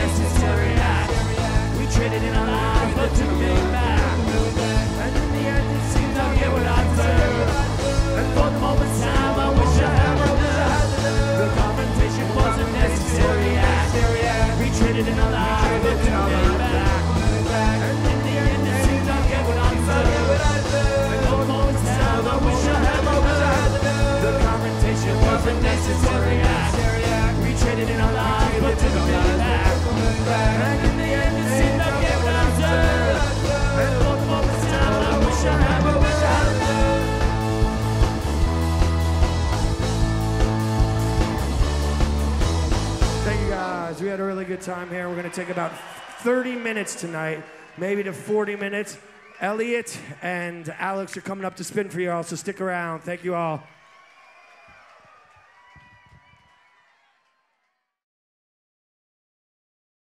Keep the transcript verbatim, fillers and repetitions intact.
necessary act. We traded in our lives, but took me back. And in the end, it seems I get what I deserve. And for the moment's time, I wish I had my nerve. The confrontation was a necessary act. We traded in our lives, but took me back. And in the end, it seems I get what I deserve. And for the moment's time, I wish I had my nerve. The confrontation was a necessary act. We traded in our lives, but took me back. And in the end, it seemed I get what I deserve. And for the moment's time, I wish I had my wish I had nerve. Thank you guys. We had a really good time here. We're going to take about thirty minutes tonight, maybe to forty minutes. Elliot and Alex are coming up to spin for you all, so stick around. Thank you all.